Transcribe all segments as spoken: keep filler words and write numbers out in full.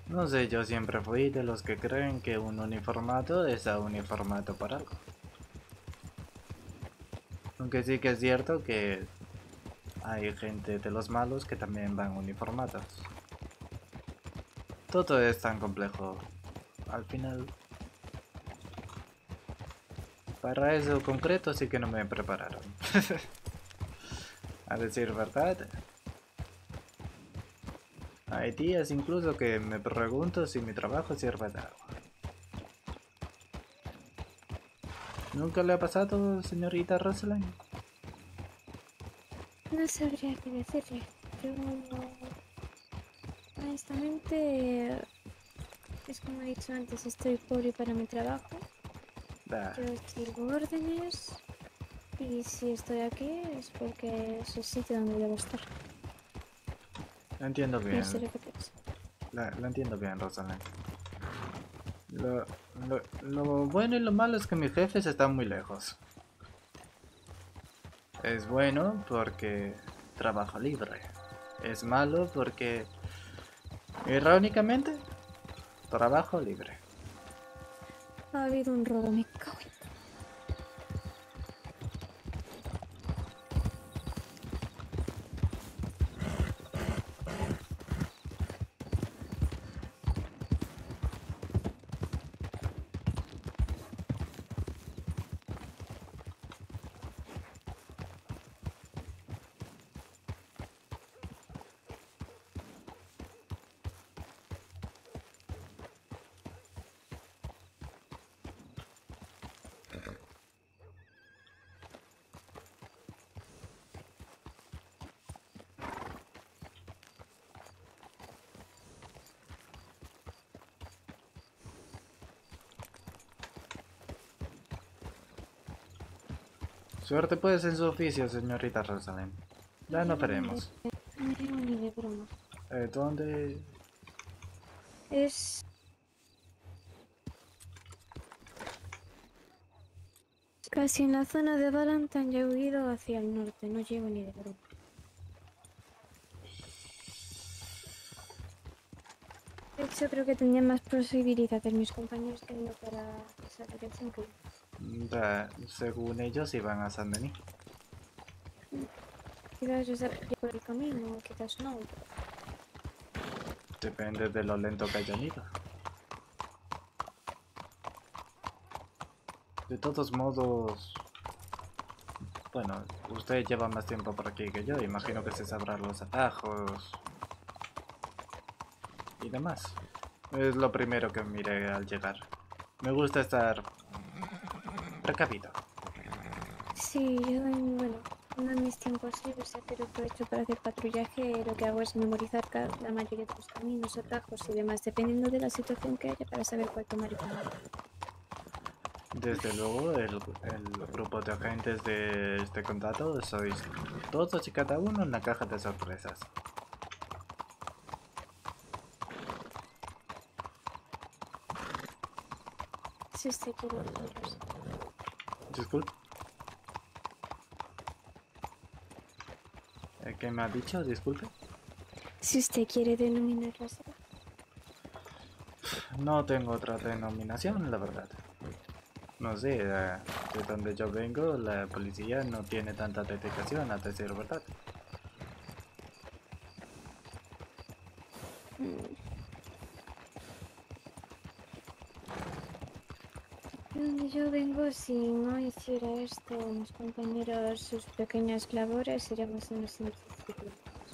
No sé, yo siempre fui de los que creen que un uniformado es un uniformado para algo. Aunque sí que es cierto que hay gente de los malos que también van uniformados. Todo es tan complejo. Al final, para eso concreto sí que no me prepararon. A decir verdad, hay días incluso que me pregunto si mi trabajo sirve de algo. ¿Nunca le ha pasado, señorita Rosalind? No sabría qué decirle. Yo no... Honestamente, es como he dicho antes, estoy pobre para mi trabajo. Da, Yo sigo órdenes y si estoy aquí es porque es el sitio donde debo estar. lo entiendo No sé bien. lo que pienso. La, lo entiendo bien, Rosalind. Lo, lo, lo bueno y lo malo es que mis jefes están muy lejos. Es bueno porque trabajo libre. Es malo porque, irónicamente, trabajo libre. Ha habido un robo, me cago en... Suerte pues en su oficio, señorita Rosalind. No Ya no llego ni de... veremos. No llego ni de broma. Eh, ¿Dónde? Es casi en la zona de Valentine ya he huido hacia el norte. No llego ni de broma. De hecho, creo que tenía más posibilidades mis compañeros que no para esa dirección que yo. Da, según ellos iban a San Denis. Quizás yo sabía por el camino, quizás no. Depende de lo lento que hayan ido. De todos modos, bueno, usted lleva más tiempo por aquí que yo. Imagino que se sabrá los atajos y demás. Es lo primero que miré al llegar. Me gusta estar precavido. Sí, yo, en- bueno, uno de mis tiempos libres que lo aprovecho para hacer patrullaje. Lo que hago es memorizar ca- la mayoría de los caminos, atajos y demás, dependiendo de la situación que haya para saber cuál tomar y cuál no. Desde luego, el, el grupo de agentes de este condado sois todos y cada uno una caja de sorpresas. Si usted quiere decirlo así. Disculpe, ¿eh, ¿qué me ha dicho? Disculpe. Si usted quiere denominarlo así. No tengo otra denominación, la verdad. No sé, eh, de donde yo vengo, la policía no tiene tanta dedicación, a decir verdad. Mm. De donde yo vengo, si no hiciera esto, mis compañeros, sus pequeñas labores, seríamos unos indisciplinados.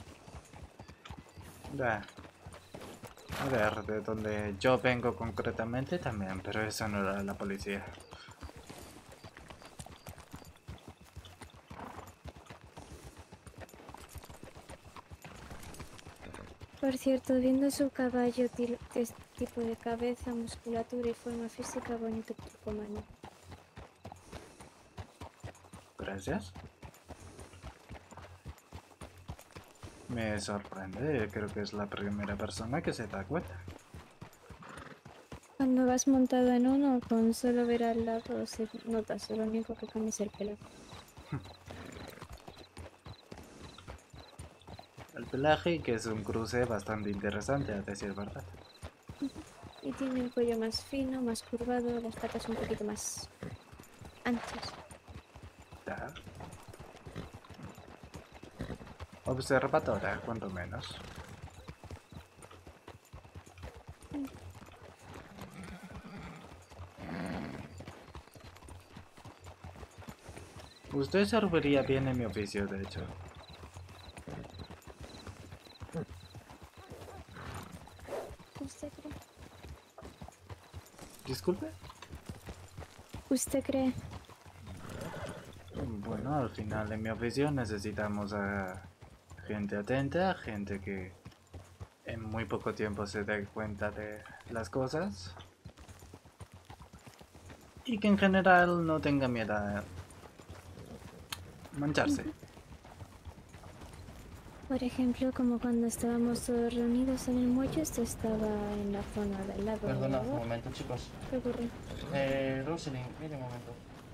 Da, a ver, de donde yo vengo concretamente también, pero eso no era la policía. Por cierto, viendo su caballo, til- es- tipo de cabeza, musculatura y forma física, bonito truco, mano. Gracias. Me sorprende, creo que es la primera persona que se da cuenta. Cuando vas montado en uno, con solo ver al lado se nota, solo lo único que cambia es el pelo. El pelaje, que es un cruce bastante interesante, a decir verdad. Y tiene el cuello más fino, más curvado, las patas un poquito más anchas. Ya. Observadora, cuanto menos. Usted serviría bien en mi oficio, de hecho. ¿Usted cree? Disculpe. ¿Usted cree? Bueno, al final en mi oficio necesitamos a gente atenta, gente que en muy poco tiempo se dé cuenta de las cosas y que en general no tenga miedo a mancharse. Por ejemplo, como cuando estábamos todos reunidos en el muelle, esto estaba en la zona del lado. Perdona un momento, chicos. ¿Qué ocurre? Eh, Rosalind, mire un momento.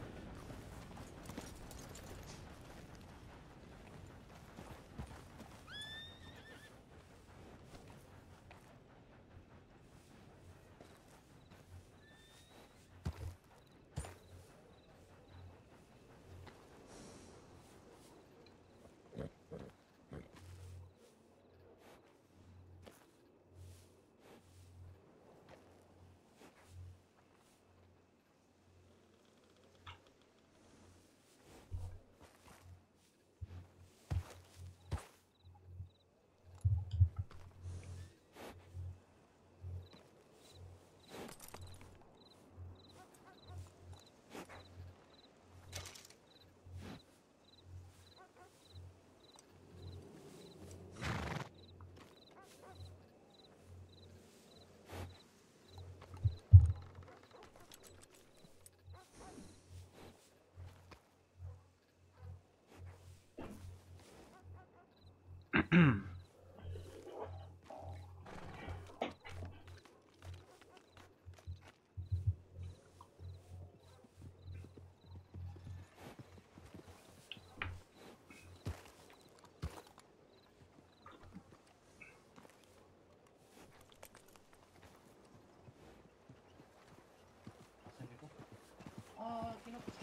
Ah, aquí no pasa.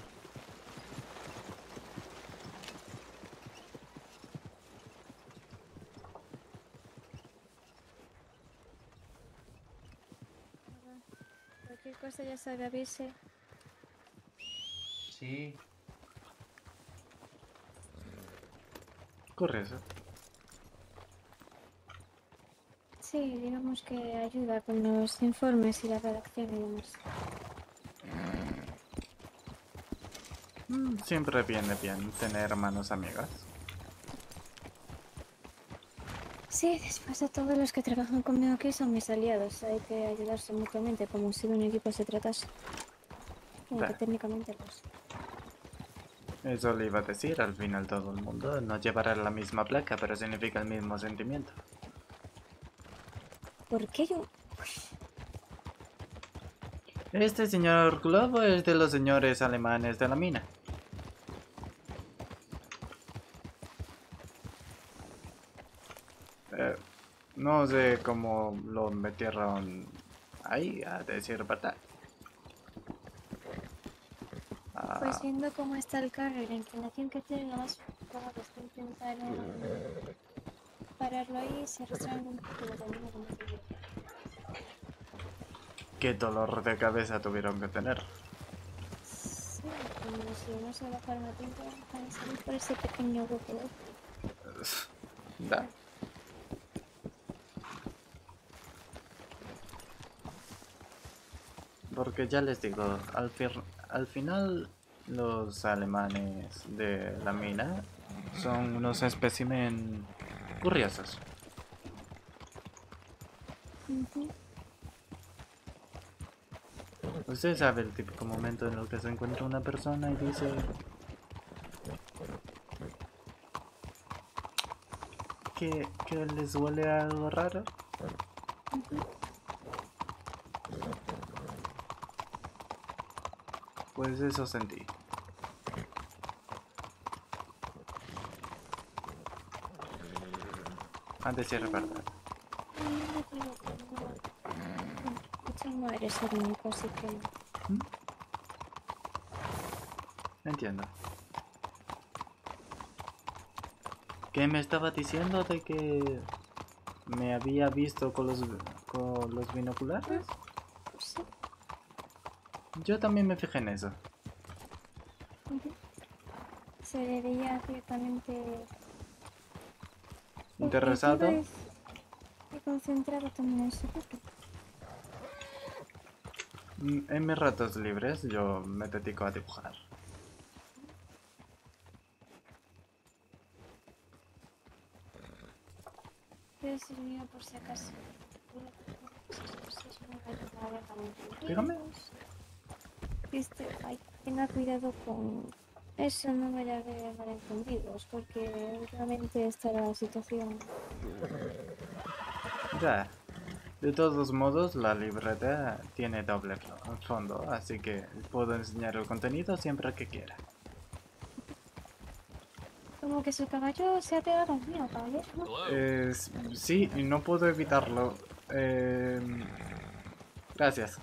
Cualquier cosa ya sabe, avise. Sí. Corre eso. Sí, digamos que ayuda con los informes y la redacción y demás. Mm, Siempre viene bien tener manos amigas. Sí, después de todos los que trabajan conmigo aquí son mis aliados. Hay que ayudarse mutuamente, como si de un equipo se tratase. Aunque Bah, técnicamente pues. eso le iba a decir, al final todo el mundo no llevará la misma placa, pero significa el mismo sentimiento. ¿Por qué yo? Este señor Globo es de los señores alemanes de la mina. Eh, no sé cómo lo metieron ahí, a decir verdad. Ah, Pues viendo cómo está el carro y la inclinación que tiene, lo más probable es que intentaron pararlo ahí y se arrastraron un poco de camino como se dice. qué dolor de cabeza tuvieron que tener. Sí, como si no se bajaron a tiempo para salir por ese pequeño hueco. Da. Porque ya les digo, al, fir- al final los alemanes de la mina son unos espécimen curiosos. Ujú. Usted sabe el típico momento en el que se encuentra una persona y dice que, que les huele algo raro. Pues eso sentí. Antes sí era verdad. No me equivoco, no. Bueno, escucha no eres el único, así que... ¿Mm? Entiendo. ¿Qué me estaba diciendo de que me había visto con los, con los binoculares? Sí. Yo también me fijé en eso. Ujú. Se veía ciertamente ¿Interesado? objetivo y concentrado también en su grupo. Mm, En mis ratos libres yo me dedico a dibujar. Pero sirvió por si acaso. Dígame. Viste, ay, tenga cuidado con eso, no vaya a haber malentendidos, porque últimamente está la situación. Ya. De todos modos, la libreta tiene doble flo- fondo, así que puedo enseñar el contenido siempre que quiera. Como que su caballo se ha pegado al mío, caballero. Eh, s- sí, y no puedo evitarlo. Eh, gracias.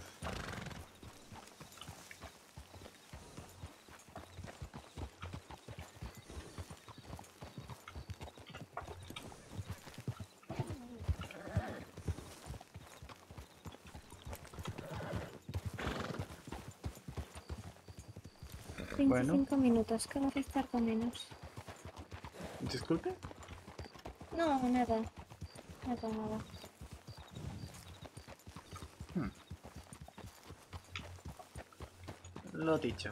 Bueno, veinticinco minutos, cada vez tardo menos. disculpe. No, nada. Nada, nada. Hmm. Lo dicho.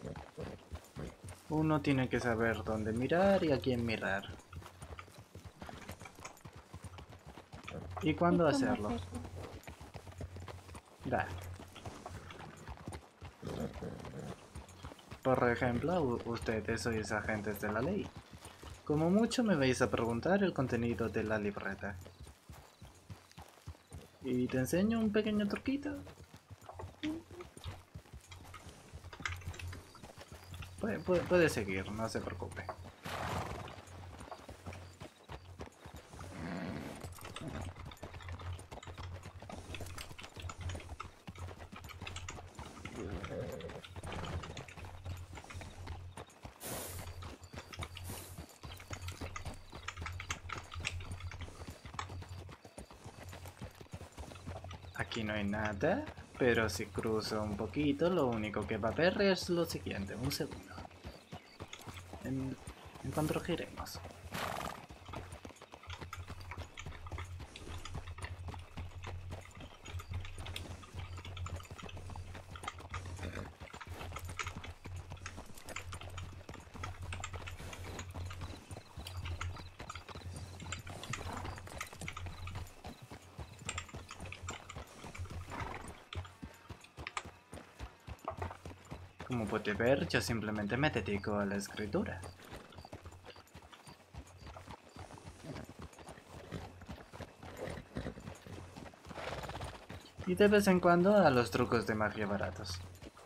Uno tiene que saber dónde mirar y a quién mirar. ¿Y ¿Y cuándo cómo hacerlo? hacerlo? Da. Por ejemplo, u- ustedes sois agentes de la ley. Como mucho me vais a preguntar el contenido de la libreta. Y te enseño un pequeño truquito. Puede, puede- puede seguir, no se preocupe. Aquí no hay nada, pero si cruzo un poquito, lo único que va a ver es lo siguiente. Un segundo. En, en cuanto giremos. Como puede ver, yo simplemente me dedico a la escritura. Y de vez en cuando a los trucos de magia baratos.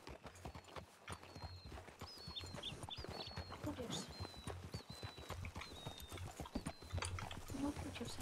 Curioso. Muy curioso.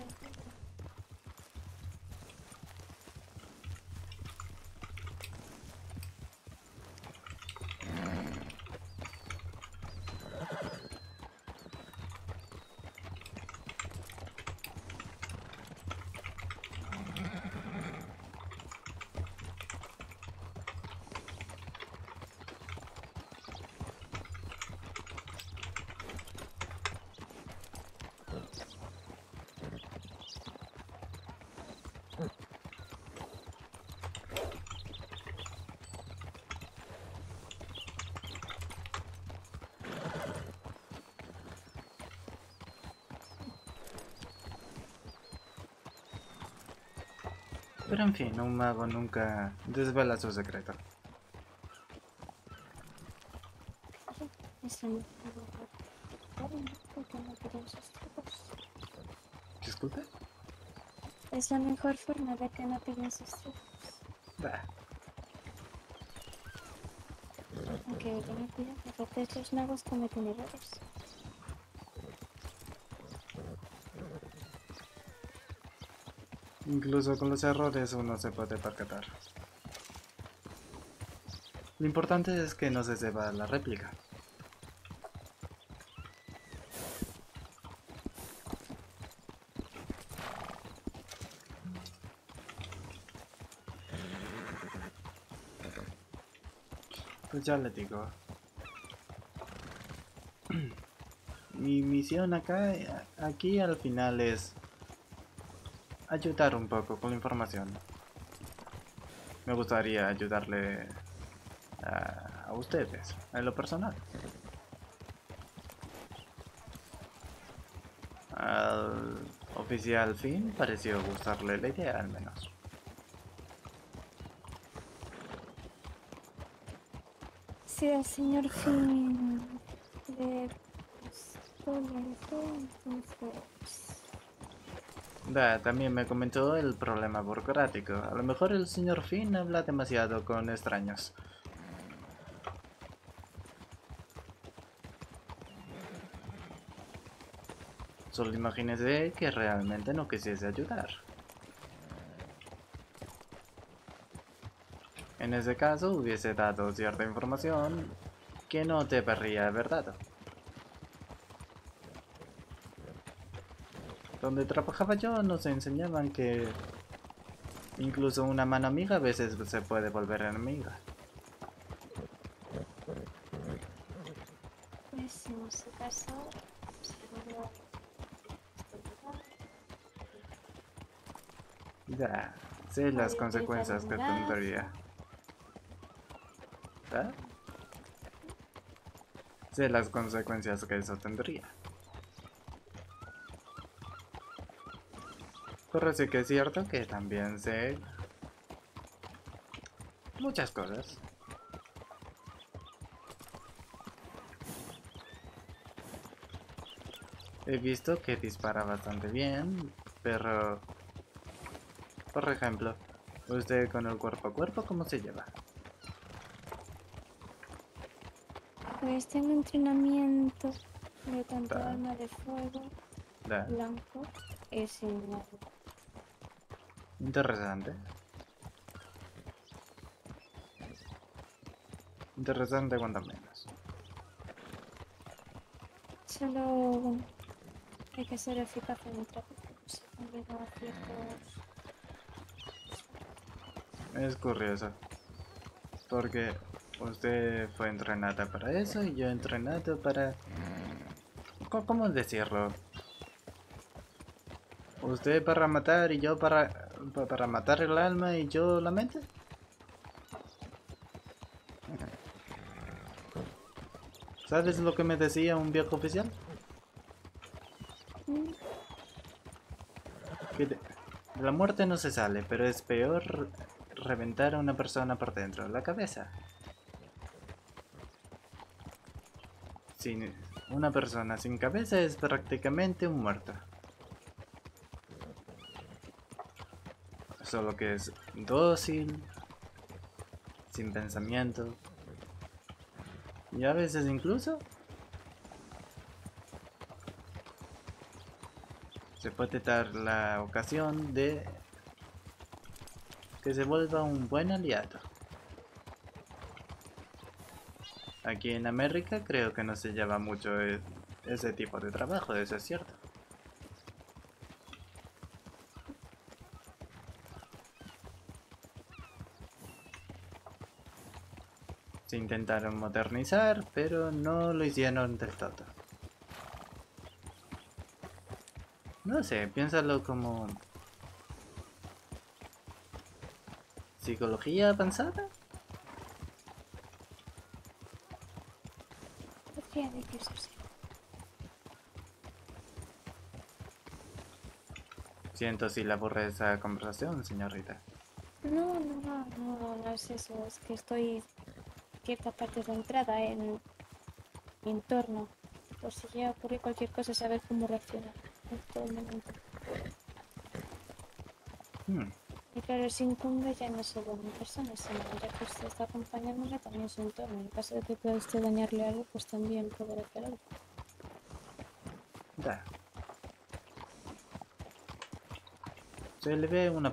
Pero en fin, un mago nunca desvela su secreto. Es la mejor forma porque no pillan sus trucos. Disculpe. Es la mejor forma de que no pillen sus trucos. Bah, Aunque tengan cuidado, a veces los magos cometen errores. incluso con los errores uno se puede percatar. Lo importante es que no se sepa la réplica. Pues ya le digo. Mi misión acá, aquí al final es ayudar un poco con la información. Me gustaría ayudarle a, a ustedes, en lo personal. Al oficial Finn pareció gustarle la idea, al menos. Si el señor Finn le gustó la idea, entonces... Da, también me comentó el problema burocrático. A lo mejor el señor Finn habla demasiado con extraños. Solo imagínese que realmente no quisiese ayudar. En ese caso hubiese dado cierta información que no te debería haber dado. Donde trabajaba yo nos enseñaban que incluso una mano amiga a veces se puede volver enemiga. Pues en ese caso, seguro... Ya, sé las Podría consecuencias que utilizar un tendría. ¿Ah? Sé las consecuencias que eso tendría. Pero sí que es cierto que también sé muchas cosas. He visto que dispara bastante bien, pero... Por ejemplo, ¿usted con el cuerpo a cuerpo cómo se lleva? Pues tengo entrenamiento de tanto Da, arma de fuego, da. blanco y sin arma. Interesante. Interesante cuanto menos. Solo, bueno, hay que ser eficaz en el trabajo. Se combina ciertos... Es curioso. Porque usted fue entrenada para eso y yo entrenado para... ¿Cómo cómo decirlo? Usted para matar y yo para... pa- para matar el alma y yo la mente. ¿Sabes lo que me decía un viejo oficial? Mm, Que de, de la muerte no se sale, pero es peor reventar a una persona por dentro, la cabeza. Sin una persona sin cabeza es prácticamente un muerto. Solo que es dócil, sin pensamiento. Y a veces incluso se puede dar la ocasión de que se vuelva un buen aliado. Aquí en América creo que no se lleva mucho e- ese tipo de trabajo, eso es cierto. Se intentaron modernizar, pero no lo hicieron del todo. No sé, piénsalo como psicología avanzada. podría decirse así. Siento si le aburre esa conversación, señorita. No, no, no, no, no es eso. Es que estoy cierta parte centrada en mi entorno. Por si ya ocurre cualquier cosa, saber cómo reaccionar en todo momento. Hmm, Y claro, si incumbe ya no solo mi persona, sino ya que usted está acompañándome también su entorno. En caso de que pueda usted dañarle algo, pues también poder hacer algo. da. Se le ve una